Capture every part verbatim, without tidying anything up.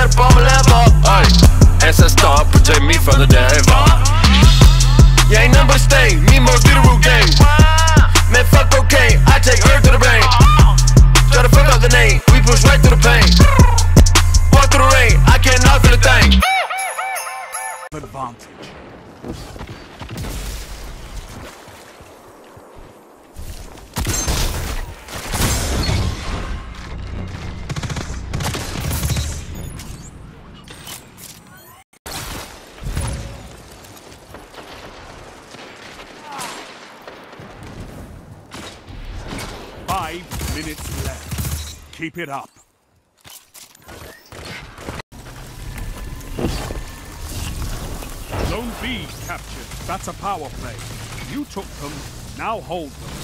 Ner på med leva. Ay, S S star på Jamie from the Deva. You ain't number stay, me most beautiful gang. Man, fuck cocaine, I take earth to the brain. Try to fuck up the name, we push right through the pain. Walk through the rain, I cannot feel a thing. Advantage. Five minutes left. Keep it up. Zone B captured. That's a power play. You took them, now hold them.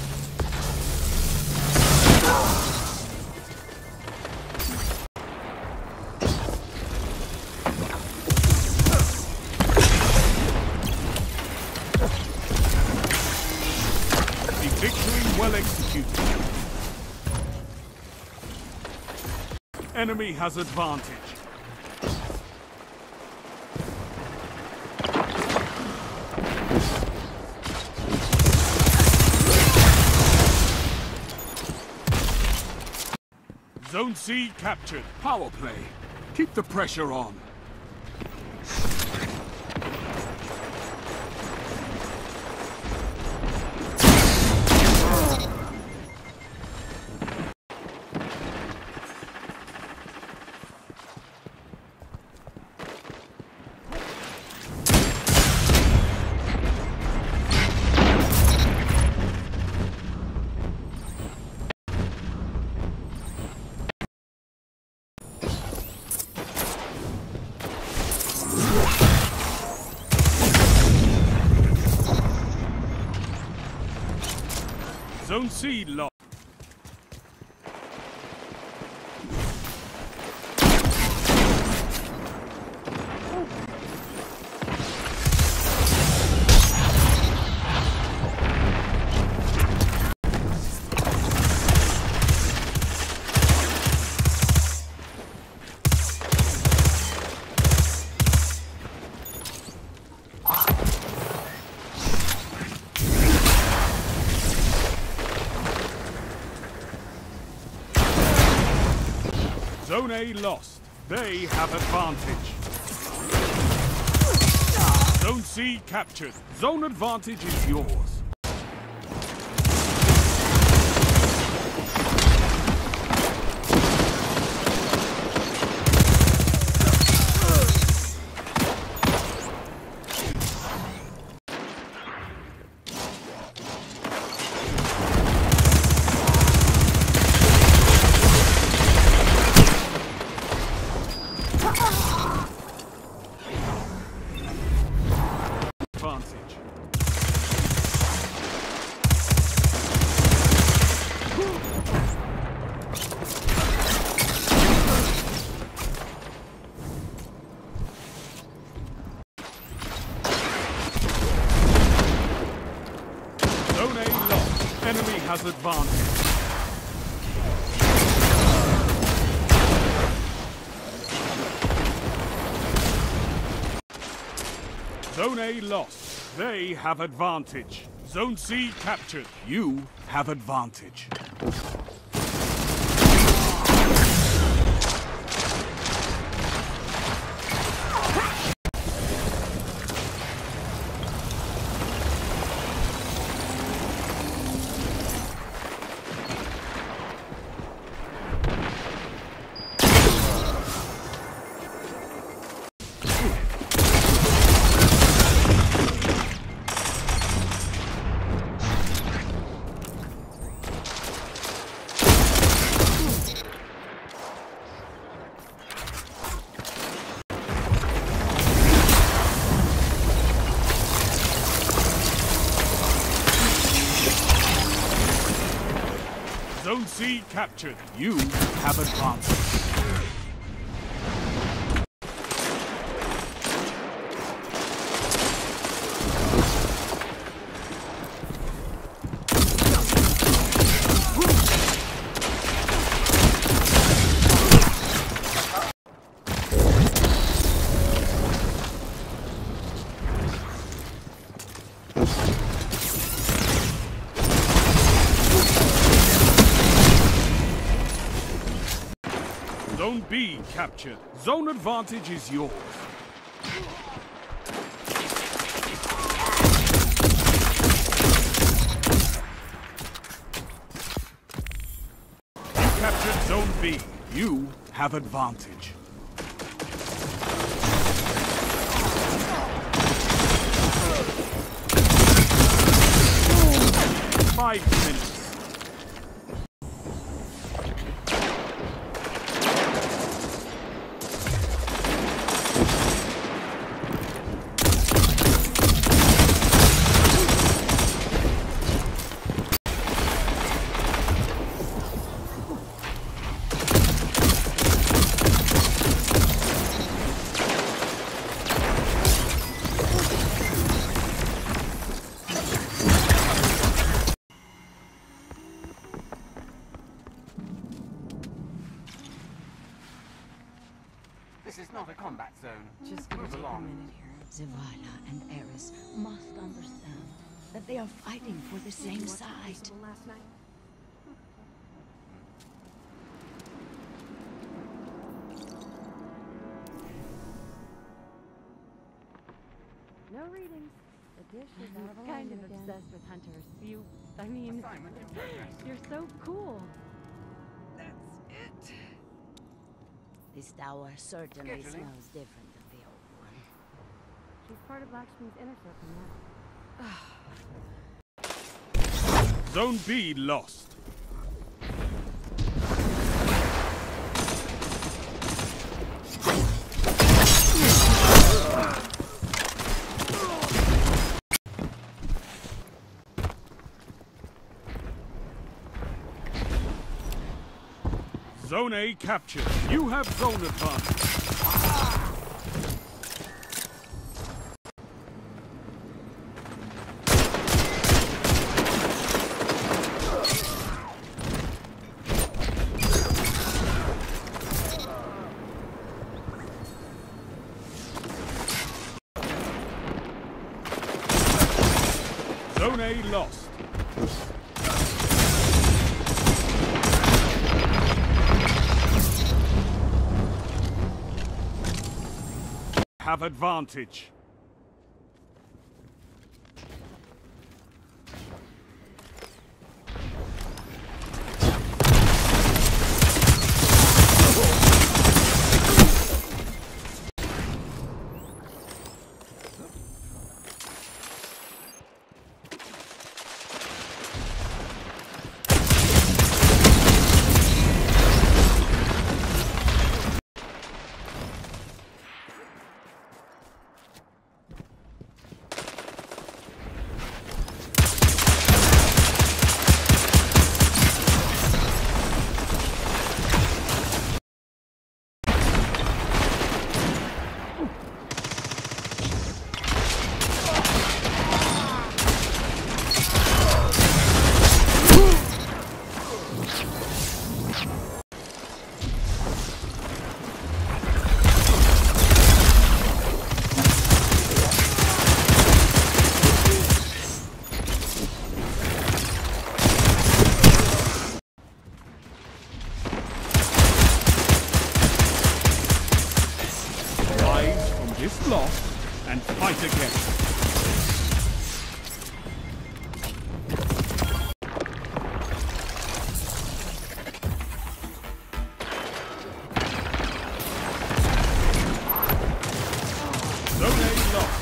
The victory well executed. Enemy has advantage. Zone C captured. Power play. Keep the pressure on. Zone C lost. Zone A lost. They have advantage. Zone C captured. Zone advantage is yours. Zone A lost. Enemy has advantage. Zone A lost. They have advantage. Zone C captured. You have advantage. Zone C captured. You have advanced. Zone B captured. Zone advantage is yours. You captured Zone B. You have advantage. Five minutes. This is not a combat zone. Just gonna move take along. a minute here. Zavala and Eris must understand that they are fighting for the same side. Last night. No readings. The dish is out of I'm kind of alignment again. obsessed with hunters. You, I mean, Assignment in progress. you're so cool. This tower certainly Scheduling. smells different than the old one. She's part of Lakshmi's inner circle now. Zone B lost. Zone A captured. You have zone advantage. Zone A lost. Have advantage. This lost and fight again. Zone A lost.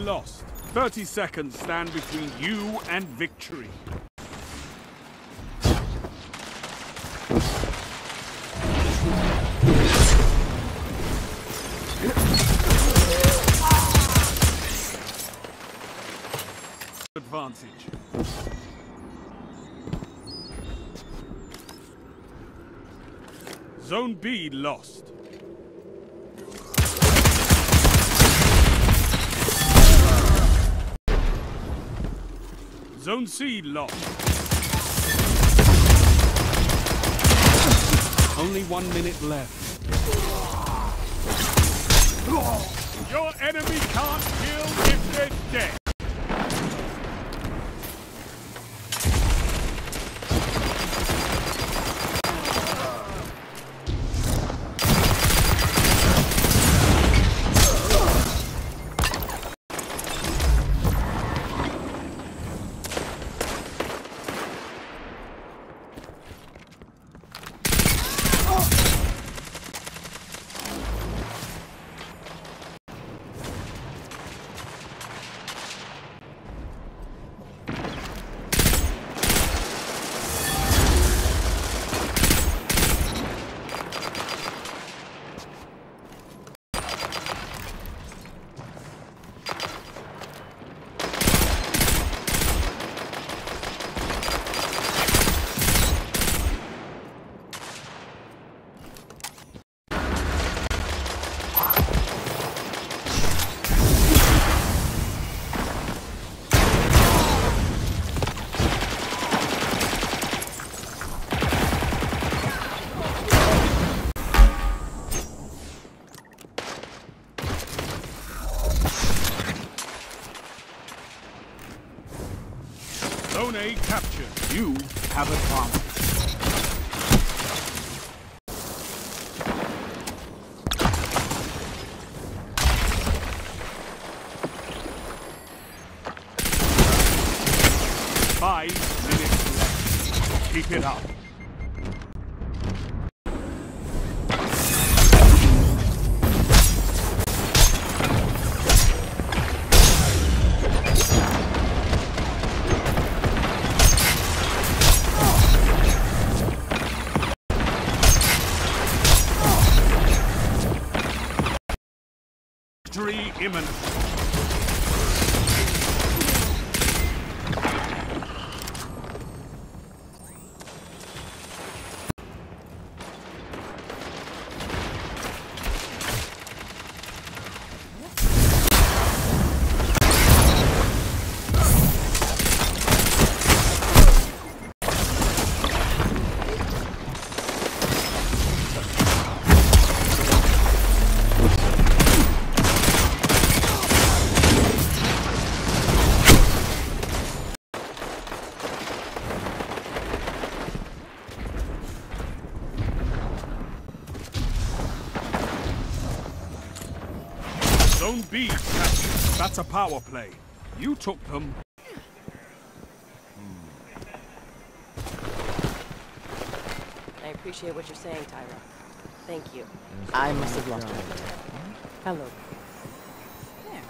lost. thirty seconds stand between you and victory. Advantage. Zone B lost. Zone C lost. Only one minute left. Your enemy can't kill if they're dead. Zone A captured. You have advantage. Five minutes left. Keep it up. Victory imminent. Zone B captured. That's a power play. You took them. I appreciate what you're saying, Tyra. Thank you. I must have lost my way. Hello. There.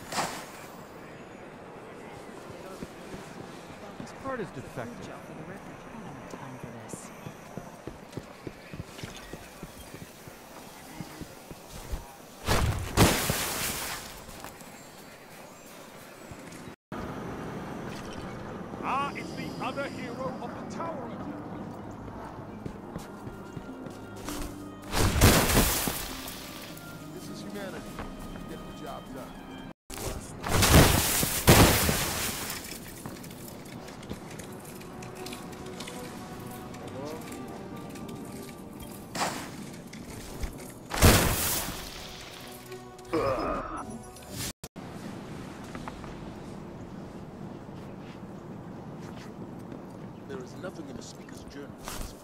This part is defective. For the record, I don't have time for this. Ah, it's the other hero of the tower. This is humanity. Get the job done. There is nothing in the speaker's journal.